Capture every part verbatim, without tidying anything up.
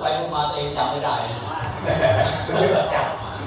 พูดมาตัวเองจำไม่ได้นะไม่รู้จัก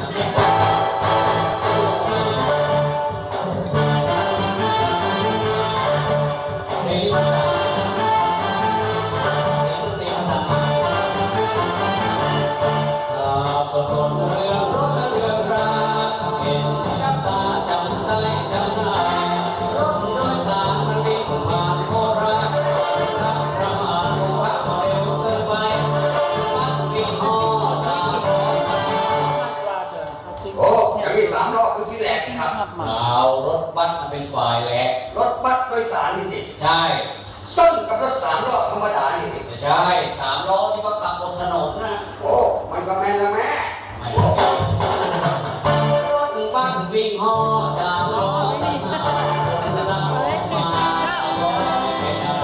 เอารถบัสเป็นฝ่ายแหละรถบัสโดยสารนี่สิใช่ส้นกับรถสามล้อธรรมดานี่สิใช่สามล้อที่เขาขับบนถนนนะโอ้มันก็แม่นละแม่รถบัสวิ่งห่อสามล้อสามล้อคนละล้อมาล้อเป็นอะไร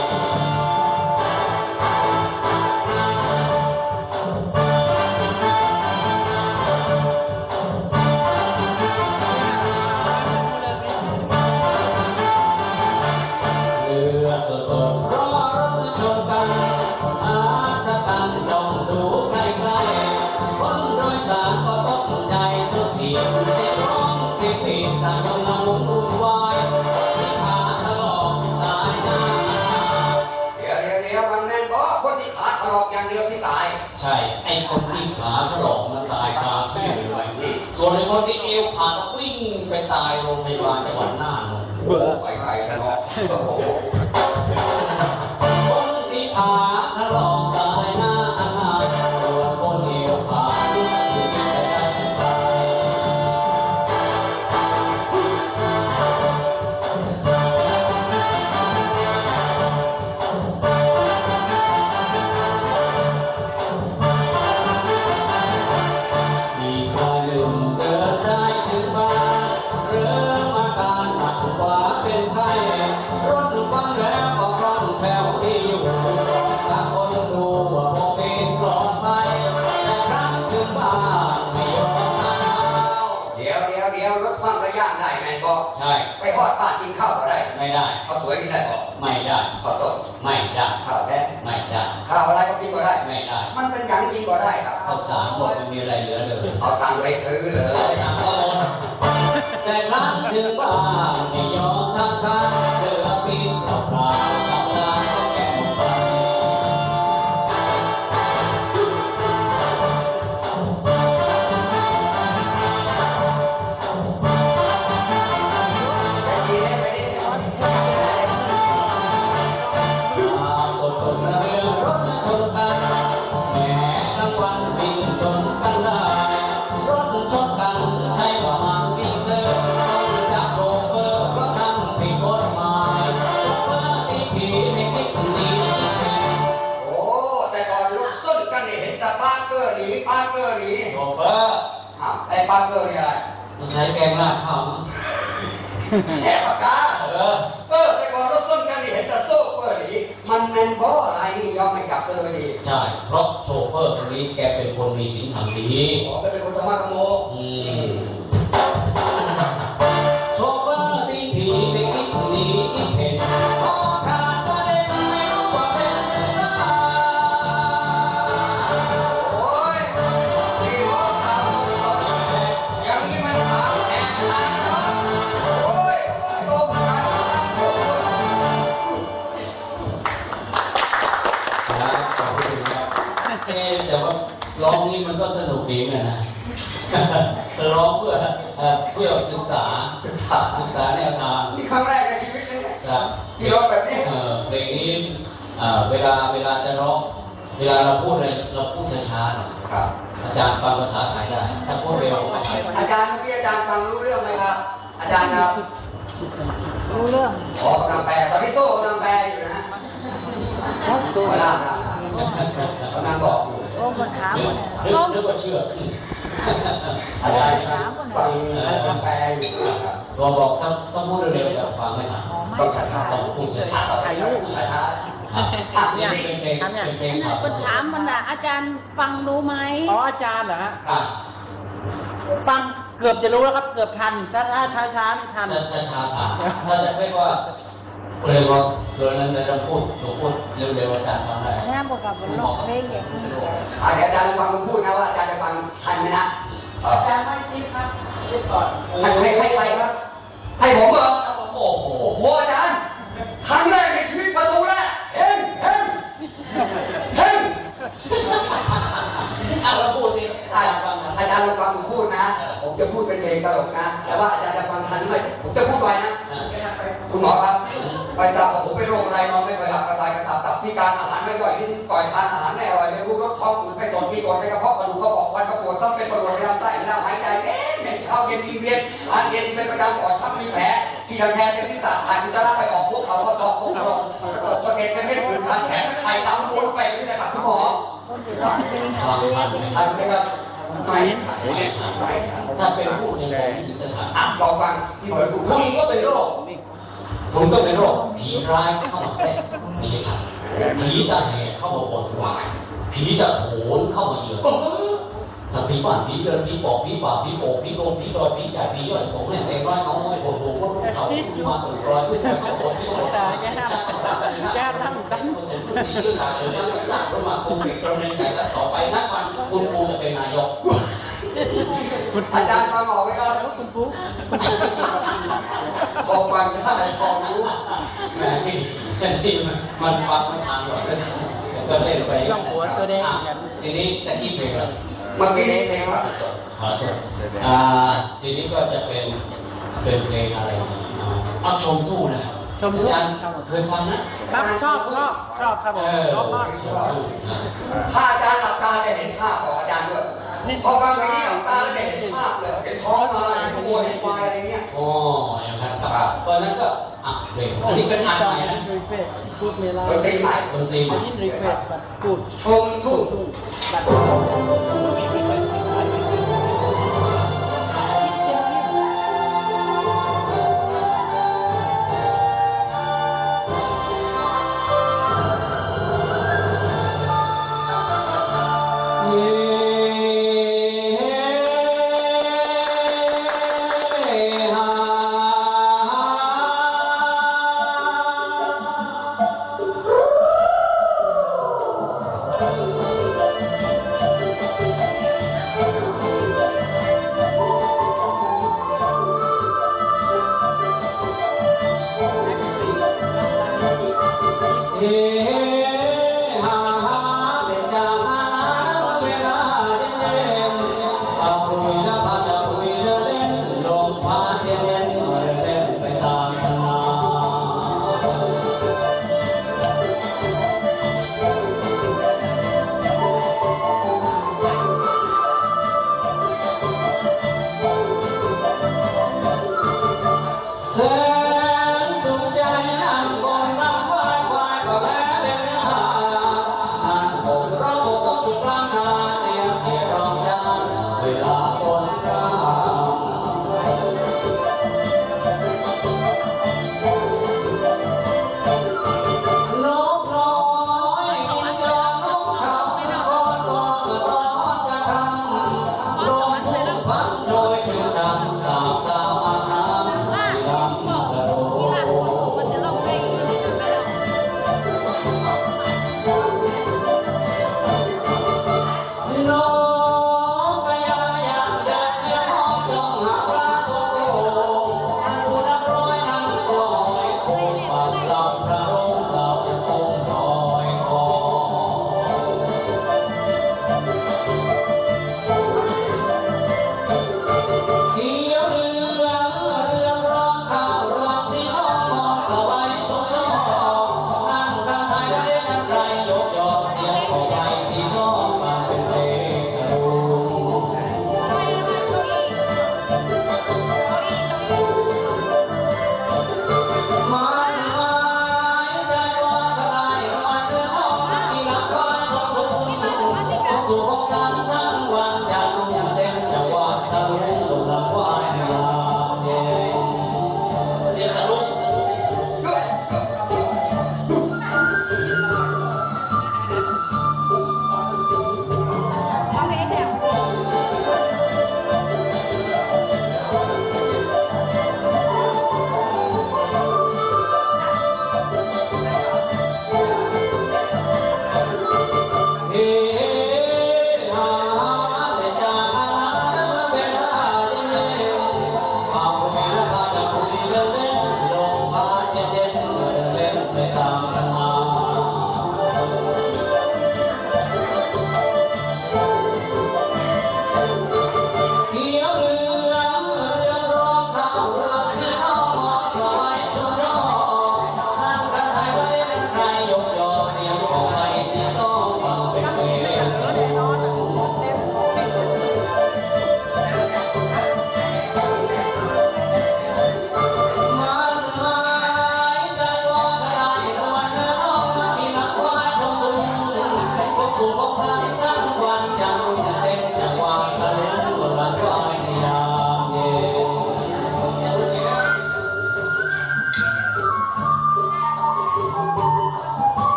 ใช่ไอ้คนที่ขาถลอกมันตายคาที่เลยนี่ส่วนไอ้คนที่เอวขาดวิ่งไปตายโรงพยาบาลจังหวัดน่านเบื่อไปไกลแล้วเนาะคนที่ขาถลอกตายหน้าส่วนคนเอวขาดวิ่งไปตายใช่ไปทอดป้ากินข้าวก็ได้ไม่ได้ข้าวสวยกินได้ก็ไม่ได้ข้าวต้มไม่ได้ข้าวแดงไม่ได้ข้าวอะไรก็กินก็ได้ไม่ได้มันเป็นอย่างกินก็ได้ครับข้าวสารหมดไม่มีอะไรเหลือเลยเอาตังค์ไปซื้อเลยตังค์ก็หมดแต่ครั้งถึงบ้านไม่ยอมทำทานเหลือปีนเปล่าเปล่าทำงานก็แก่ไปปาเกอร์นี่โชเฟอร์ไอ้ปาเกอร์นี่อะไรมันใช้แกงลาดข้าวแอบปากกาเออเออแต่ก่อนรถต้นกันนี่เห็นแต่โซ่เฟอร์นี่มันแมนเพราะอะไรนี่ยอมไม่จับเซอร์ดีใช่เพราะโชเฟอร์คนนี้แกเป็นคนมีศีลธรรมดีอ๋อแกเป็นคนธรรมะธรรมโมอืมโชเฟอร์ที่ผีไม่คิดหนีคิดเห็นพอขาดประเด็นไม่รู้ว่าเป็นอะไรอย่างนี้มันหาแอบตายเนาะโอ้ยโตมาครับขอบคุณครับเอ๊แต่ว่าร้องนี้มันก็สนุกดีเหมือนกันนะร้องเพื่อเพื่อศึกษาศึกษาศึกษาแนวทางนี่ครั้งแรกในชีวิตเลยครับที่ร้องแบบนี้เพลงนี้เวลาเวลาจะร้องเวลาเราพูดอะไรเราพูดช้าๆหน่อยครับอาจารย์ฟังภาษาไทยได้ถ้าพูดเร็วอาจารย์เมื่อกี้อาจารย์ฟังรู้เรื่องไหมครับอาจารย์ครับรู้เรื่องอ๋อกำลังแปลตอนนี้โซ่กำลังแปลอยู่นะฮะเวลาครับกำลังบอกอยู่โอ้มันถามมันต้มนึกว่าเชื่อขึ้นอาจารย์ฟังกำลังแปลอยู่ครับบอกบอกถ้าถ้าพูดเร็วจะฟังไม่ทันต้องช้าๆต้องพูดช้าๆอายุช้าๆเนี่ยทำเนี่ยก็ถามมันนะอาจารย์ฟังรู้ไหมอ๋ออาจารย์เหรอฮะฟังเกือบจะรู้แล้วครับเกือบทันถ้าถ้าช้าช้านี่ทันช้าช้าช้าถ้าจะเรียกว่าเลยว่าเกินนั้นจะพูดเราพูดเร็วๆอาจารย์ฟังได้งานบอกกับบนโลกเพลงอย่างนี้อ่ะเดี๋ยวอาจารย์ฟังผมพูดนะว่าอาจารย์จะฟังทันไหมนะอาจารย์ไม่คิดครับคิดก่อนให้ให้ให้ใครครับ ให้ผมเหรอโอ้โหโอ้โหอาจารย์ครั้งแรกในชีวิตประตูแรกเฮ้งเฮ้งเฮ้งอ่ะเราพูดสิอาจารย์ฟังอาจารย์ลองฟังผมพูดนะ ผมจะพูดเป็นเพลงตลกนะ แต่ว่าอาจารย์จะฟังทันไหมผมจะพูดไวนะ คุณหมอครับ ไปตามผมเป็นโรคอะไรนอนไม่ค่อยหลับกระต่ายกระสับตับพิการอาหารไม่ย่อยลิ้นก่อยทานอาหารไม่อร่อยไม่รู้รสท้องอืดไม่ตดมีกรดในกระเพาะกระดูกกระบอกวันกระปวดต้องเป็นปวดในลำไส้แล้วหายใจเอ๊ะเหม็นเช้าเย็นวีเวียนอาเย็นเป็นประจำปอดชักมีแผลที่เราแทนเป็นที่สาถ่ายอุจจาระไปออกพวกเขาก็ตอกพวกเรากระตกสะเก็ดเป็นเม็ดผื่นคันแขนไข่ดำวนไปนี่แหละครับคุณหมอคนที่ร้องเพลงฟังทันทันไหมครับไม่ถ้าเป็นผู้ยังไงถึงจะทันอ่ะลองฟังที่เหมือนคุณคุณก็เป็นโรคคุณก็เป็นโรคผีร้ายเข้ามาแทรกนี่ครับผีตาแหกเข้ามาบนวายผีตาโขนเข้ามาเยือนถ้าผีบ้านผีเดินผีปอบผีป่าผีโป่ผีโดนผีดอยผีจ่ายผีย่อยผมเนี่ยเป็นร้อยน้อยผมผมก็เขามาถึงร้อยขึ้นไปเขาบอกที่เขาบอกที่แก้ทำตั้งที่ยื่นมาถึงแล้วก็ตัดลงมาคงเป็นกรณีใหญ่และต่อไปนักวันคุณครูจะเป็นนายกอาจารย์ฟังออกไหมครับคุณปุ๊กพอฟังถ้าไหนพอรู้แม่ที่ที่มันฟังไม่ทันหรอกก็เล่นไปทีนี้จะที่เพลงแล้วเมื่อกี้นี้เองครับขอโทษอ่าทีนี้ก็จะเป็นเป็นเพลงอะไรเอาชมตู้นะอาจารย์เคยฟังนะครับชอบชอบชอบครับผเอมอชอบมากชมตู้นะถ้าอาจารย์หลับตาจะเห็นภาพของอาจารย์ด้วยพอฟังเพลงนี้หลับตาแล้วจะเห็นภาพเลยเห็นท้องมาเห็นวัวเห็นควายอะไรเงี้ยโอ้อย่างนั้นครับตอนนั้นก็อ่ะเพลงอันนี้เป็นอันใหม่นะรีเฟรชพูดเวลาดนตรีใหม่ดนตรีใหม่ยินรีเฟรชแบบพูดชมทุ่งบัตรเ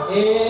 เอ๊ะ